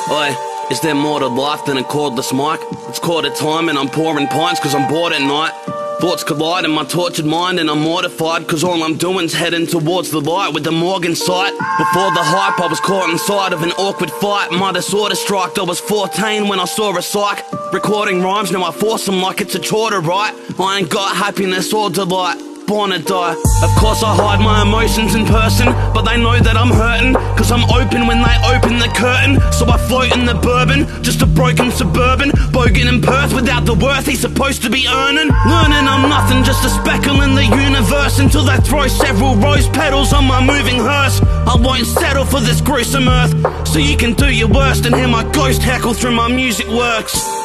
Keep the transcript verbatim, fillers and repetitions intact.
Oi, is there more to life than a cordless mic? It's quarter time and I'm pouring pints cause I'm bored at night. Thoughts collide in my tortured mind and I'm mortified cause all I'm doing's heading towards the light with the Morgan sight. Before the hype I was caught inside of an awkward fight. My disorder struck, I was fourteen when I saw a psych. Recording rhymes, now I force them like it's a chore to write. I ain't got happiness or delight, born to die. Of course I hide my emotions in person, but they know that I'm hurting cause I'm open when they open the curtain. So I float in the bourbon, just a broken suburban bogan in Perth without the worth he's supposed to be earning. Learning I'm nothing, just a speckle in the universe, until they throw several rose petals on my moving hearse. I won't settle for this gruesome earth, so you can do your worst and hear my ghost heckle through my music works.